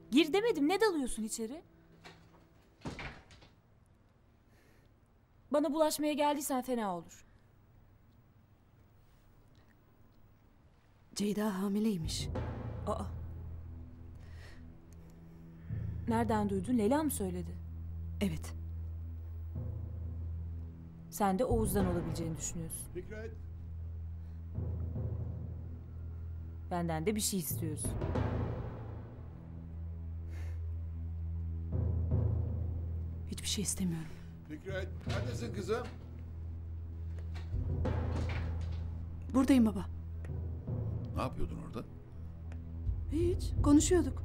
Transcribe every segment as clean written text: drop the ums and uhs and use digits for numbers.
Gir demedim, ne dalıyorsun içeri? Bana bulaşmaya geldiysen fena olur. Ceyda hamileymiş. Aa. Nereden duydun? Leyla mı söyledi? Evet. Sen de Oğuz'dan olabileceğini düşünüyorsun. Fikret. Benden de bir şey istiyorsun. Hiçbir şey istemiyorum. Fikret. Neredesin kızım? Buradayım baba. Ne yapıyordun orada? Hiç. Konuşuyorduk.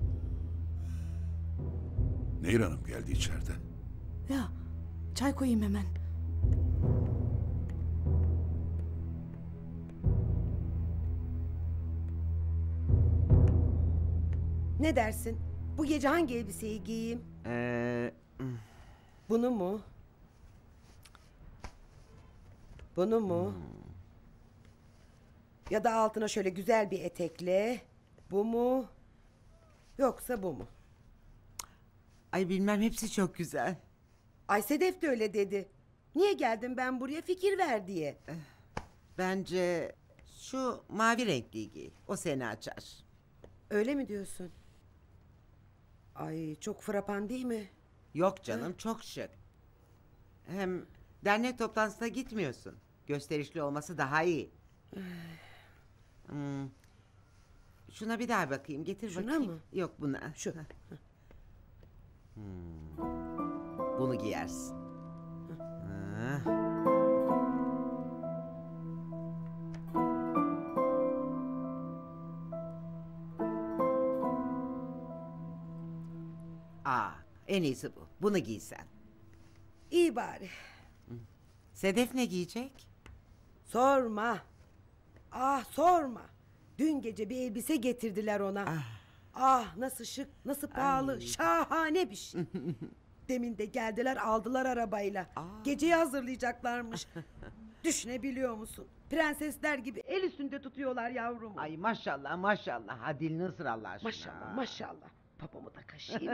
Nehir Hanım geldi içeride. Ya çay koyayım hemen. Ne dersin? Bu gece hangi elbiseyi giyeyim? Bunu mu? Bunu mu? Ya da altına şöyle güzel bir etekle. Bu mu? Yoksa bu mu? Ay bilmem, hepsi çok güzel. Ay Sedef de öyle dedi. Niye geldim ben buraya, fikir ver diye. Bence şu mavi renkliyi giy. O seni açar. Öyle mi diyorsun? Ay çok frapan değil mi? Yok canım, çok şık. Hem dernek toplantısına gitmiyorsun. Gösterişli olması daha iyi. Hmm. Şuna bir daha bakayım. Getir Şuna bakayım. mı? Yok, buna. Şu. Bunu giyersin. Ha. En iyisi bu. Bunu giysen. İyi bari. Sedef ne giyecek? Sorma. Ah sorma. Dün gece bir elbise getirdiler ona. Ah nasıl şık, nasıl pahalı, şahane bir şey. Demin de geldiler aldılar arabayla. Geceyi hazırlayacaklarmış. Düşünebiliyor musun? Prensesler gibi el üstünde tutuyorlar yavrumu. Ay maşallah maşallah. Ha, dilini ısır Allah aşkına. Maşallah maşallah. Papamı da kaşıyım.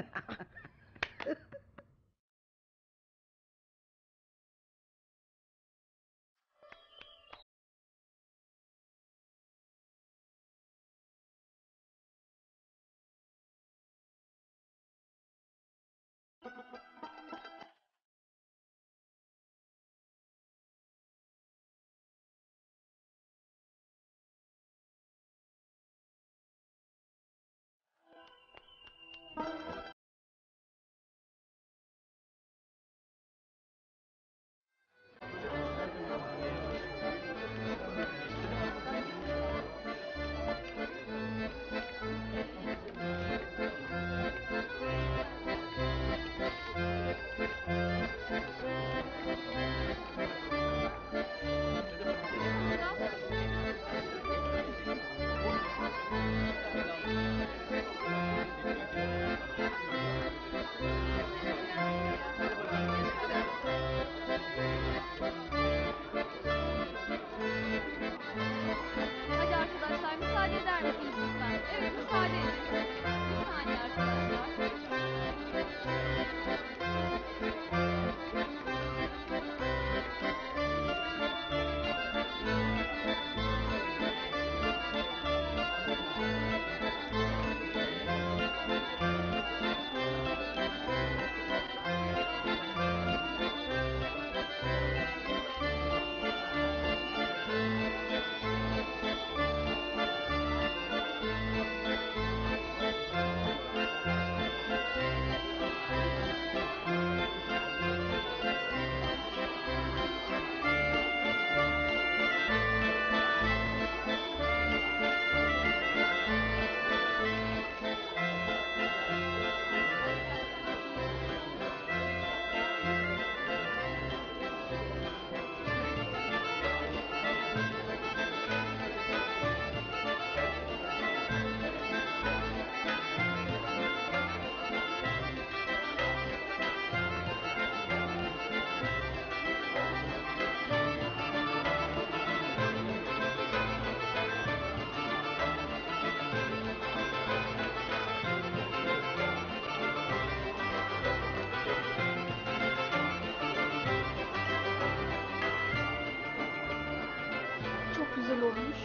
güzel olmuş.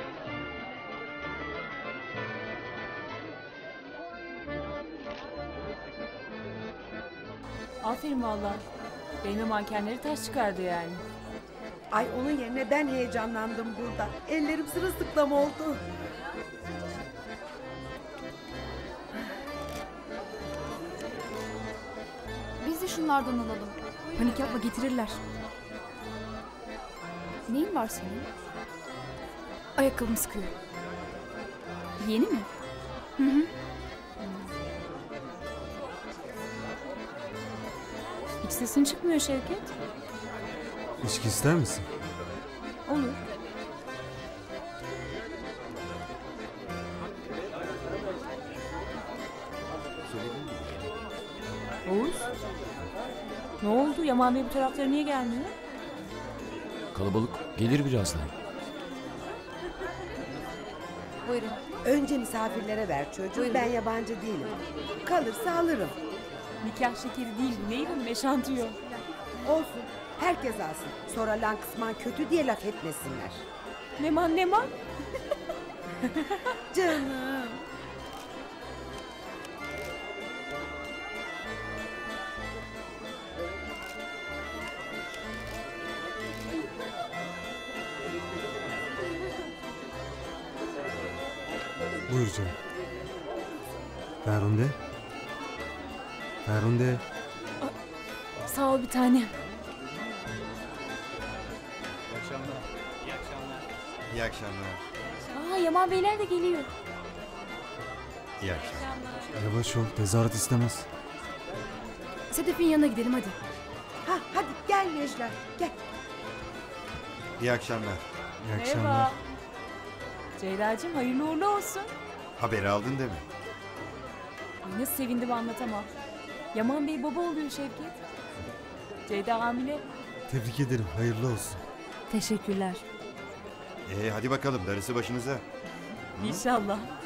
Aferin valla. Benim mankenleri taş çıkardı yani. Ay onun yerine ben heyecanlandım burada. Ellerim sırılsıklam oldu. Biz de şunlardan alalım. Panik yapma, getirirler. Neyin var senin? Ayakkabım sıkıyor. Yeni mi? Hı hı. Hiç sesin çıkmıyor Şevket. İçki ister misin? Olur. Oğuz. Ne oldu? Yaman Bey bu taraflara niye gelmiyor? Kalabalık gelir birazdan. Buyurun. Önce misafirlere ver çocuğu. Buyurun. Ben yabancı değilim. Kalırsa alırım. Nikah şekeri değil bu. Neydi? Meşantiyo. Olsun. Herkes alsın. Sonra lan kısman kötü diye laf etmesinler. Neman Neman. Canım. Buyur canım. Ferhunde. Ferhunde. Sağ ol bir tanem. İyi akşamlar. Aa Yaman Beyler de geliyor. İyi akşamlar. Yavaş ol. Tezahürat istemez. Sedef'in yanına gidelim hadi. Ha hadi gel Necla. Gel. İyi akşamlar. İyi akşamlar. Merhaba. Ceyda'cığım hayırlı uğurlu olsun. Haberi aldın değil mi? Ay nasıl sevindim anlatamam. Yaman Bey baba oluyor Şevket. Ceyda hamile. Tebrik ederim. Hayırlı olsun. Teşekkürler. Hadi bakalım darısı başınıza. İnşallah.